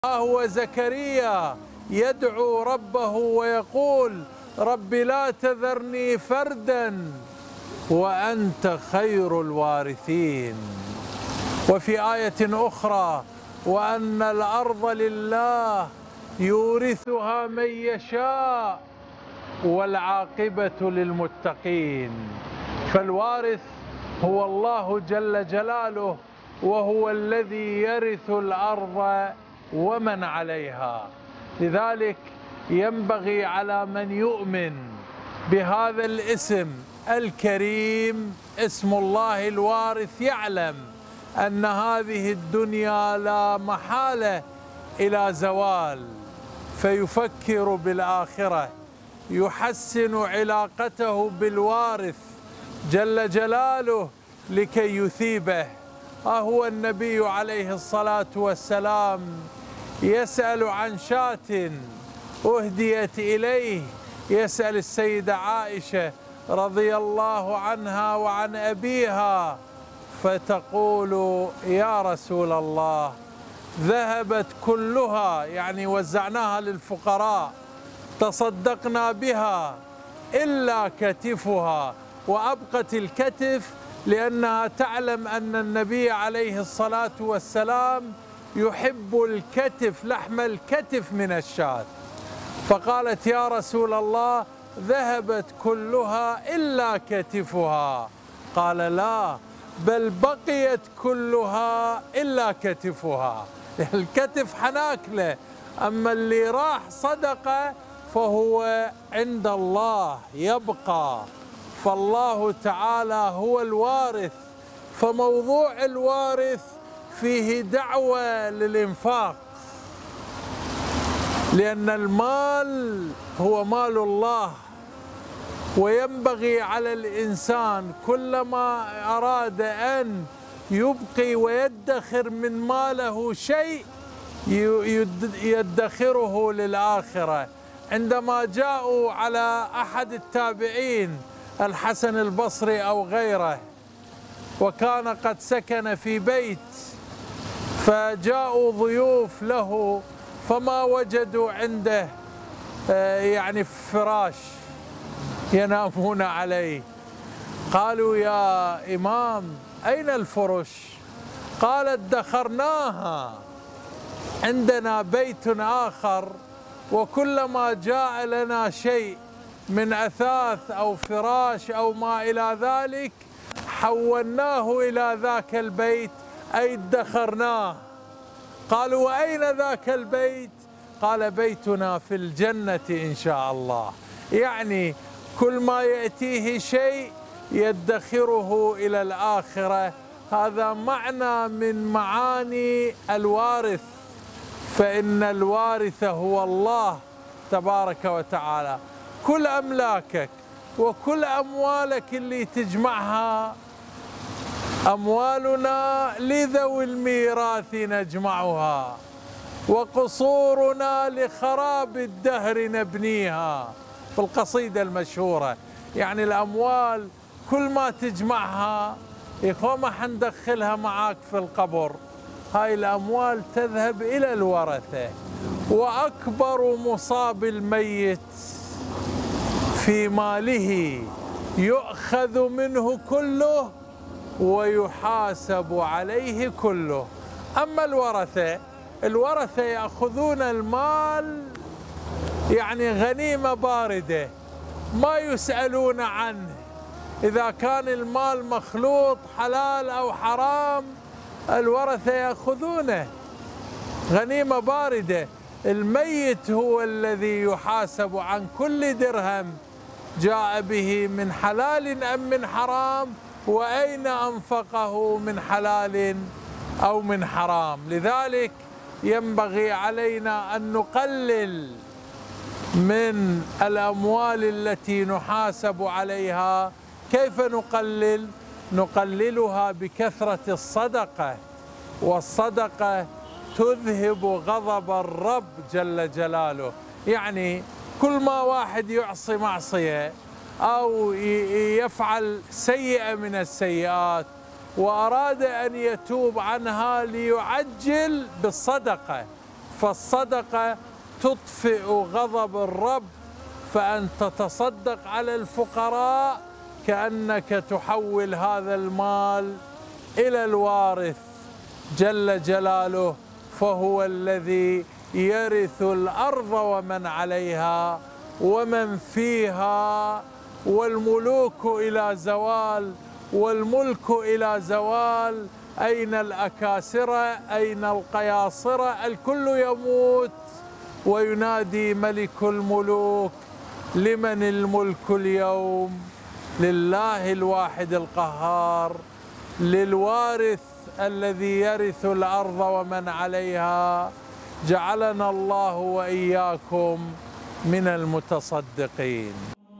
هو زكريا يدعو ربه ويقول: رب لا تذرني فردا وأنت خير الوارثين. وفي آية أخرى: وأن الأرض لله يورثها من يشاء والعاقبة للمتقين. فالوارث هو الله جل جلاله، وهو الذي يرث الأرض ومن عليها. لذلك ينبغي على من يؤمن بهذا الاسم الكريم، اسم الله الوارث، يعلم أن هذه الدنيا لا محالة إلى زوال، فيفكر بالآخرة، يحسن علاقته بالوارث جل جلاله لكي يثيبه. هو النبي عليه الصلاة والسلام يسأل عن شاة أهديت إليه، يسأل السيدة عائشة رضي الله عنها وعن أبيها، فتقول: يا رسول الله، ذهبت كلها، يعني وزعناها للفقراء، تصدقنا بها، إلا كتفها، وأبقت الكتف لأنها تعلم أن النبي عليه الصلاة والسلام يحب الكتف، لحم الكتف من الشاة. فقالت: يا رسول الله، ذهبت كلها إلا كتفها. قال: لا، بل بقيت كلها إلا كتفها. الكتف حناكله، أما اللي راح صدقة فهو عند الله يبقى. فالله تعالى هو الوارث، فموضوع الوارث فيه دعوة للإنفاق، لأن المال هو مال الله، وينبغي على الإنسان كلما أراد أن يبقي ويدخر من ماله شيء يدخره للآخرة. عندما جاءوا على أحد التابعين الحسن البصري أو غيره، وكان قد سكن في بيت، فجاءوا ضيوف له فما وجدوا عنده يعني فراش ينامون عليه. قالوا: يا إمام، أين الفرش؟ قال: ادخرناها، عندنا بيت آخر، وكلما جاء لنا شيء من أثاث أو فراش أو ما إلى ذلك حولناه إلى ذاك البيت، أي ادخرناه. قالوا: وأين ذاك البيت؟ قال: بيتنا في الجنة إن شاء الله. يعني كل ما يأتيه شيء يدخره إلى الآخرة. هذا معنى من معاني الوارث، فإن الوارث هو الله تبارك وتعالى. كل أملاكك وكل أموالك اللي تجمعها، أموالنا لذوي الميراث نجمعها، وقصورنا لخراب الدهر نبنيها، في القصيدة المشهورة. يعني الأموال كل ما تجمعها يا ما حندخلها معاك في القبر، هاي الأموال تذهب إلى الورثة. وأكبر مصاب الميت في ماله يؤخذ منه كله ويحاسب عليه كله. أما الورثة يأخذون المال يعني غنيمة باردة، ما يسألون عنه، إذا كان المال مخلوط حلال أو حرام الورثة يأخذونه غنيمة باردة. الميت هو الذي يحاسب عن كل درهم جاء به من حلال أم من حرام، وأين أنفقه من حلال أو من حرام. لذلك ينبغي علينا أن نقلل من الأموال التي نحاسب عليها. كيف نقلل؟ نقللها بكثرة الصدقة، والصدقة تذهب غضب الرب جل جلاله. يعني كل ما واحد يعصي معصية أو يفعل سيئة من السيئات وأراد أن يتوب عنها ليعجل بالصدقة، فالصدقة تطفئ غضب الرب، فأن تتصدق على الفقراء كأنك تحول هذا المال إلى الوارث جل جلاله، فهو الذي يرث الأرض ومن عليها ومن فيها، والملوك إلى زوال والملك إلى زوال. أين الأكاسرة؟ أين القياصرة؟ الكل يموت. وينادي ملك الملوك: لمن الملك اليوم؟ لله الواحد القهار، للوارث الذي يرث الأرض ومن عليها. جعلنا الله وإياكم من المتصدقين.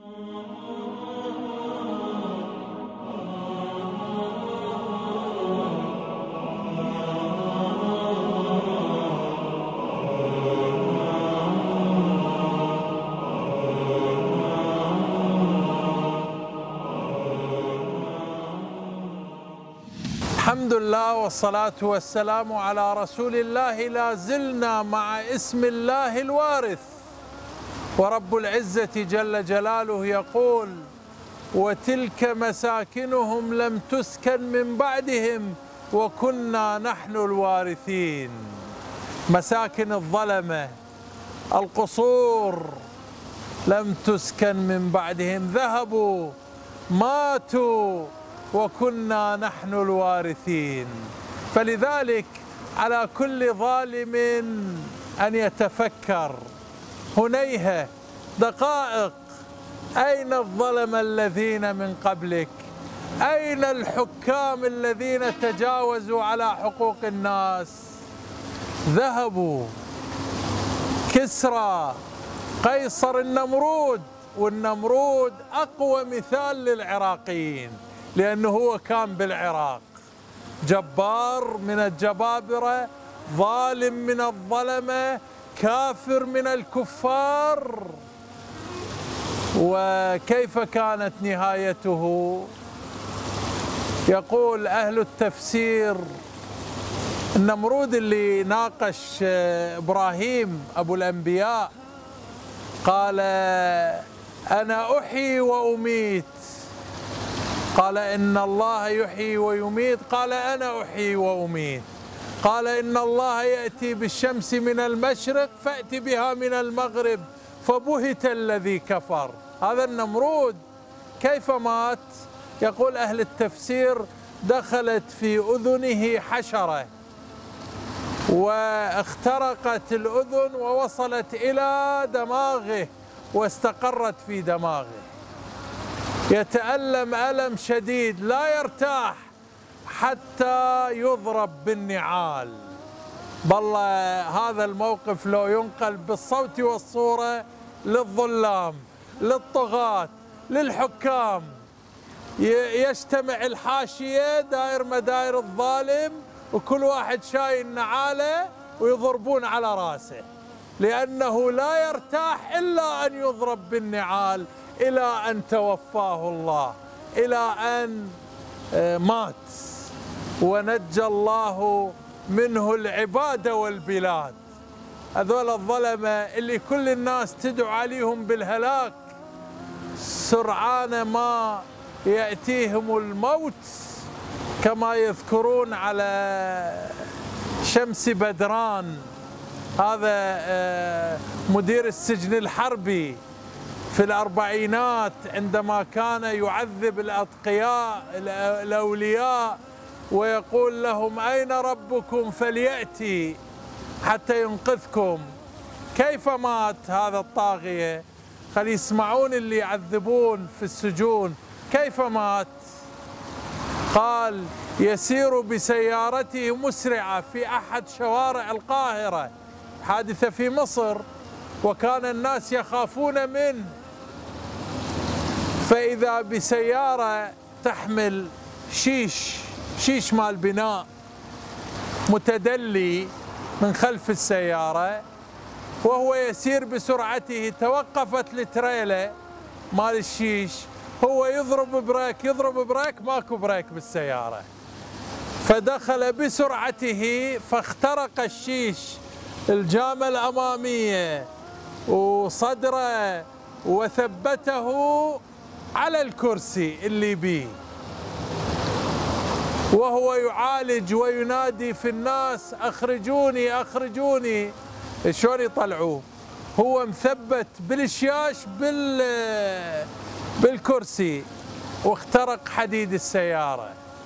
الحمد لله والصلاة والسلام على رسول الله. لا زلنا مع اسم الله الوارث، ورب العزة جل جلاله يقول: وتلك مساكنهم لم تسكن من بعدهم وكنا نحن الوارثين. مساكن الظلمة، القصور، لم تسكن من بعدهم، ذهبوا ماتوا وكنا نحن الوارثين. فلذلك على كل ظالم أن يتفكر هنيهة دقائق: أين الظلم الذين من قبلك؟ أين الحكام الذين تجاوزوا على حقوق الناس؟ ذهبوا. كسرى، قيصر، النمرود، والنمرود أقوى مثال للعراقيين لأنه هو كان بالعراق، جبار من الجبابرة، ظالم من الظلمة، كافر من الكفار. وكيف كانت نهايته؟ يقول أهل التفسير: النمرود اللي ناقش إبراهيم أبو الأنبياء قال: أنا أحيي وأميت. قال: إن الله يحيي ويميت. قال: أنا أحيي وأميت. قال: إن الله يأتي بالشمس من المشرق فأتي بها من المغرب. فبهت الذي كفر. هذا النمرود كيف مات؟ يقول أهل التفسير: دخلت في أذنه حشرة واخترقت الأذن ووصلت إلى دماغه واستقرت في دماغه، يتألم ألم شديد لا يرتاح حتى يضرب بالنعال. بالله هذا الموقف لو ينقل بالصوت والصورة للظلام، للطغاة، للحكام، يجتمع الحاشية داير مداير الظالم وكل واحد شايل نعاله ويضربون على راسه، لأنه لا يرتاح إلا أن يضرب بالنعال إلى أن توفاه الله، إلى أن مات ونجى الله منه العباد والبلاد. هذول الظلمة اللي كل الناس تدعو عليهم بالهلاك، سرعان ما يأتيهم الموت، كما يذكرون على شمس بدران، هذا مدير السجن الحربي في الأربعينات، عندما كان يعذب الأتقياء الأولياء ويقول لهم: أين ربكم فليأتي حتى ينقذكم. كيف مات هذا الطاغية؟ خل يسمعون اللي يعذبون في السجون كيف مات. قال: يسير بسيارته مسرعة في أحد شوارع القاهرة، حادثة في مصر، وكان الناس يخافون منه، فإذا بسيارة تحمل شيش مال بناء متدلي من خلف السيارة، وهو يسير بسرعته توقفت التريلة مال الشيش، هو يضرب بريك ماكو بريك بالسيارة، فدخل بسرعته فاخترق الشيش الجامة الأمامية وصدره وثبته على الكرسي اللي بيه، وهو يعالج وينادي في الناس أخرجوني أخرجوني. شلون يطلعوه؟ هو مثبت بالشياش بالكرسي، واخترق حديد السيارة،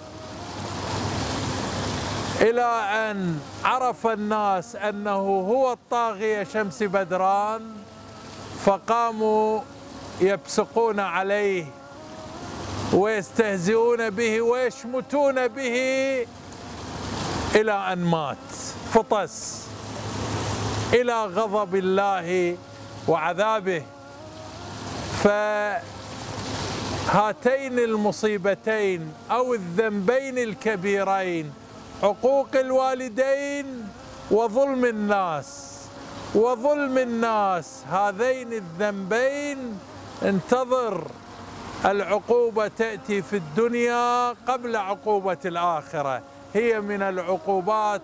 إلى أن عرف الناس أنه هو الطاغية شمس بدران، فقاموا يبصقون عليه ويستهزئون به ويشمتون به إلى أن مات فطس إلى غضب الله وعذابه. فهاتين المصيبتين أو الذنبين الكبيرين، عقوق الوالدين وظلم الناس، هذين الذنبين انتظر العقوبة تأتي في الدنيا قبل عقوبة الآخرة، هي من العقوبات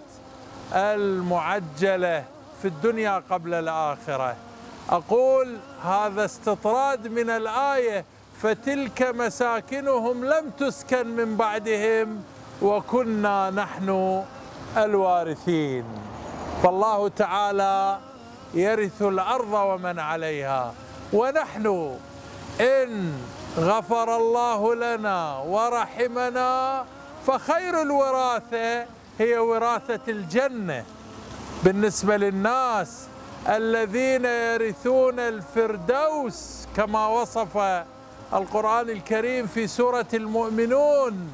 المعجلة في الدنيا قبل الآخرة. أقول هذا استطراد من الآية: فتلك مساكنهم لم تسكن من بعدهم وكنا نحن الوارثين. فالله تعالى يرث الأرض ومن عليها، ونحن إن غفر الله لنا ورحمنا فخير الوراثة هي وراثة الجنة بالنسبة للناس الذين يرثون الفردوس، كما وصف القرآن الكريم في سورة المؤمنون،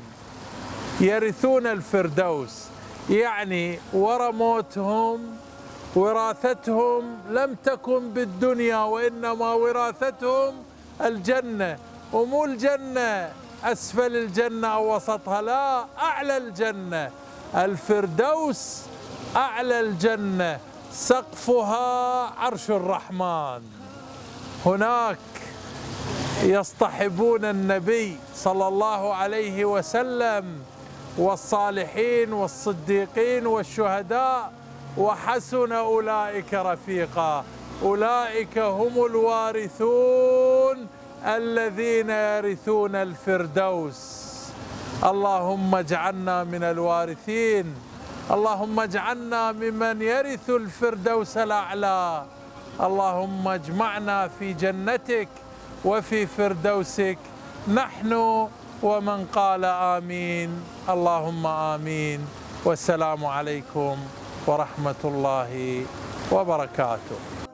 يرثون الفردوس، يعني ورا موتهم وراثتهم لم تكن بالدنيا، وإنما وراثتهم الجنة، ومو الجنة أسفل الجنة أو وسطها، لا، أعلى الجنة، الفردوس أعلى الجنة، سقفها عرش الرحمن. هناك يصطحبون النبي صلى الله عليه وسلم والصالحين والصديقين والشهداء، وحسن أولئك رفيقا. أولئك هم الوارثون الذين يرثون الفردوس. اللهم اجعلنا من الوارثين، اللهم اجعلنا ممن يرث الفردوس الأعلى. اللهم اجمعنا في جنتك وفي فردوسك نحن ومن قال آمين. اللهم آمين. والسلام عليكم ورحمة الله وبركاته.